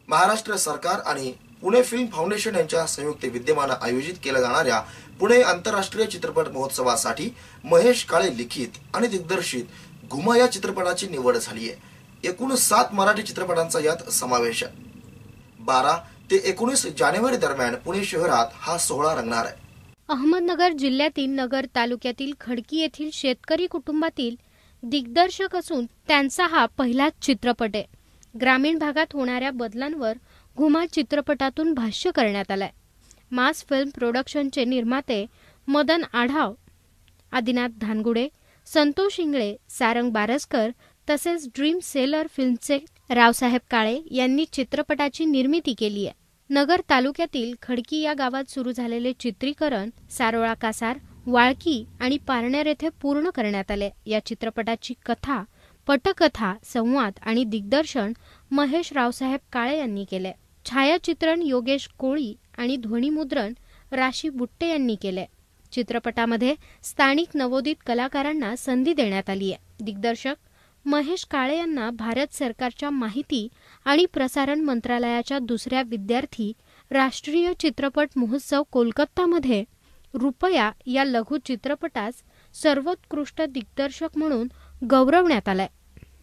महाराष्ट्र सरकार आणि Pune film foundation यांच्या संयुक्त विद्यमाने आयोजित केल्या जाणाऱ्या पुणे आंतरराष्ट्रीय चित्रपट महोत्सवासाठी महेश काळे लिखित आणि दिग्दर्शित घुमा या चित्रपटाची निवड झाली आहे। एकूण 7 मराठी चित्रपटांचा यात समावेश आहे। 12 ते 19 जानेवारी दरम्यान पुणे शहरात हा सोहळा रंगणार आहे। अहमदनगर जिल्ह्यातील नगर तालुक्यातील खडकी येथील शेतकरी कुटुंबातील दिग्दर्शक असून त्यांचा हा पहिलाच चित्रपट आहे। ग्रामीण भागात होणाऱ्या बदलांवर घुमा चित्रपटातून भाष्य करण्यात आलंय। मास फिल्म प्रोडक्शनचे निर्माते मदन आढाव, आदिनाथ धानगुडे, संतोष इंगळे, सारंग बारसकर तसेच ड्रीम सेलर फिल्मचे रावसाहेब काळे यांनी चित्रपटाची निर्मिती केली आहे। नगर तालुक्यातील खडकी या गावात सुरू झालेले चित्रीकरण सारोळा कासार, वाळकी आणि पारनेर येथे पूर्ण करण्यात आले। या चित्रपटाची कथा, पटकथा, संवाद आणि दिग्दर्शन महेश रावसाहेब काळे यांनी केले। छायाचित्रण योगेश कोळी आणि ध्वनिमुद्रण राशी बुट्टे यांनी केले। चित्रपटामध्ये स्थानिक नवोदित कलाकारांना संधी देण्यात आली आहे। दिग्दर्शक महेश काळे यांना भारत सरकारच्या माहिती आणि प्रसारण मंत्रालयाच्या दुसऱ्या विद्यार्थी राष्ट्रीय चित्रपट महोत्सव कोलकातामध्ये रुपया या लघु चित्रपटास सर्वोत्कृष्ट दिग्दर्शक म्हणून गौरवण्यात आलाय।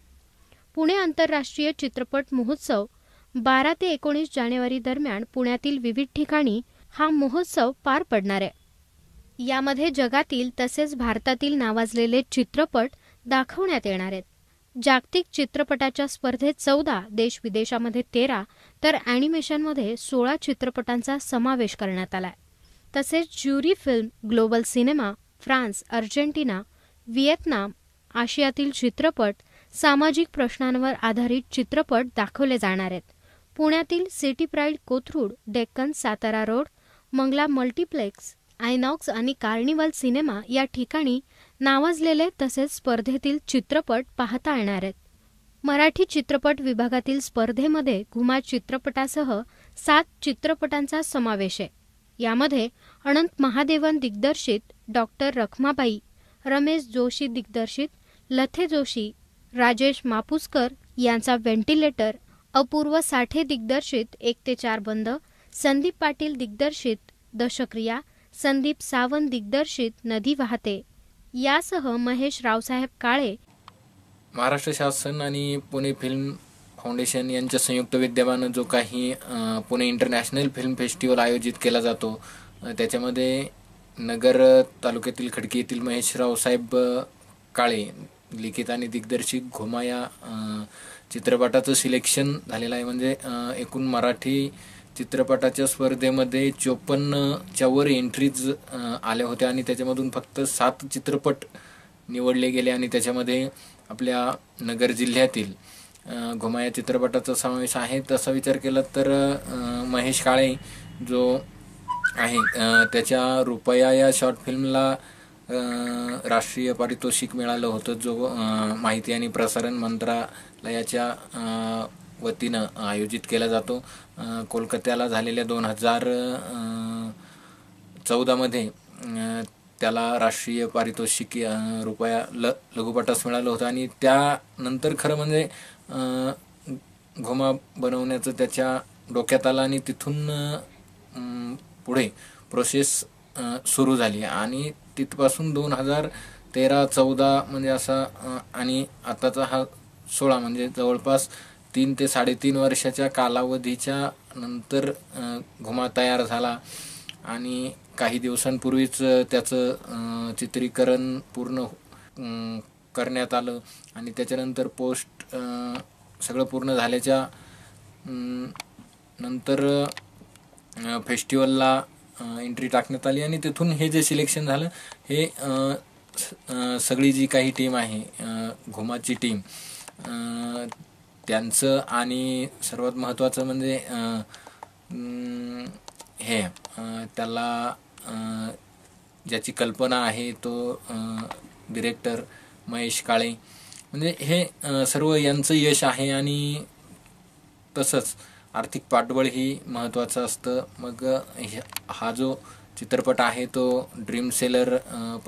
पुणे आंतरराष्ट्रीय चित्रपट महोत्सव 12 ते 19 जानेवारी दरम्यान पुण्यातील विविध ठिकाणी हा महोत्सव पार पडणार आहे। यामध्ये जगातील तसेच भारतातील नावाजलेले चित्रपट दाखवण्यात येणार आहेत। जागतिक चित्रपटाच्या स्पर्धेत 14, देश विदेशामध्ये 13 तर ॲनिमेशनमध्ये 16 चित्रपटांचा समावेश करण्यात आलाय। तसेच jury film, global cinema, France, Argentina, Vietnam, आशियातील चित्रपट, सामाजिक प्रश्नांवर आधारित चित्रपट दाखवले जाणार आहेत। पुण्यातील city pride Kothrud, Deccan, Satara road, Mangala multiplex, Inox आणि कार्निवल सिनेमा या ठिकाणी नावाजलेले तसेच स्पर्धेतील चित्रपट पाहता येणार आहेत। मराठी चित्रपट विभागातील स्पर्धेमध्ये घुमा चित्रपटासह 7 चित्रपटांचा समावेश आहे। यामध्ये अनंत महादेवन दिग्दर्शित डॉक्टर रखमाबाई, रमेश जोशी दिग्दर्शित लथे जोशी, राजेश मापुसकर यांचा व्हेंटिलेटर, अपूर्व साठे दिग्दर्शित 1 ते 4 बंद, संदीप पाटील दिग्दर्शित दशक्रिया, संदीप सावंत दिग्दर्शित नदी वाहते यासह महेश रावसाहेब काळे, महाराष्ट्र शासन आणि पुणे फिल्म फाउंडेशन यांच्या संयुक्त विद्यमाने जो काही पुणे इंटरनॅशनल फिल्म फेस्टिवल आयोजित केला जातो, त्याच्यामध्ये नगर तालुक्यातील खडकी येथील महेश रावसाहेब काळे लिखित आणि दिग्दर्शित घुमा या चित्रपटाचं सिलेक्शन झालेलं आहे। म्हणजे एकूण मराठी चित्रपटाच्या स्पर्धेमध्ये 54च्या वर एंट्रीज आल्या होत्या आणि त्याच्यामधून फक्त 7 चित्रपट निवडले गेले आणि त्याच्यामध्ये आपल्या नगर जिल्ह्यातील घुमा या चित्रपटाचा समावेश आहे। तसा विचार केला तर महेश काळे जो आहे त्याच्या रुपया या शॉर्ट फिल्मला राष्ट्रीय पारितोषिक मिळालं होतं, जो माहिती आणि प्रसारण मंत्रालयाच्या वतीनं आयोजित केला जातो। कोलकात्याला झालेल्या 2014 मध्ये त्याला राष्ट्रीय पारितोषिक रुपया लघुपटास मिळालं होतं आणि त्यानंतर खरं म्हणजे घुमा बनवण्याचं त्याच्या डोक्यात आलं आणि तिथून पुढे प्रोसेस सुरू झाली आणि तिथपासून 2013-14 म्हणजे असा आणि आताचा हा 16 म्हणजे जवळपास 3 ते 3.5 वर्षाच्या कालावधीच्या नंतर घुमा तयार झाला आणि काही दिवसांपूर्वीच त्याचं चित्रीकरण पूर्ण करण्यात आलं आणि त्याच्यानंतर पोस्ट सगळं पूर्ण झाल्याच्या नंतर फेस्टिवलला एंट्री टाकण्यात आली आणि तिथून हे जे सिलेक्शन झालं हे सगळी जी काही टीम आहे घुमाची टीम त्यांचं आणि सर्वात महत्त्वाचं म्हणजे हे त्याला ज्याची कल्पना आहे तो डिरेक्टर महेश काळे, म्हणजे हे सर्व यांचं यश आहे आणि तसंच आर्थिक पाठबळ ही महत्त्वाचं असतं। मग हा जो चित्रपट आहे तो ड्रीम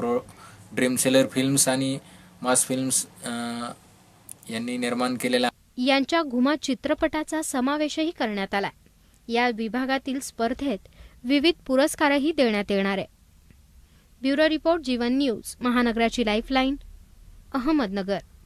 सेलर फिल्म्स आणि मास फिल्म्स यांनी निर्माण केलेला। यांच्या घुमा चित्रपटाचा समावेशही करण्यात आला. या विभागातील स्पर्धेत विविध पुरस्कारही देण्यात येणार आहे. ब्युरो रिपोर्ट, जीवन न्यूज, महानगराची लाईफलाईन, अहमदनगर.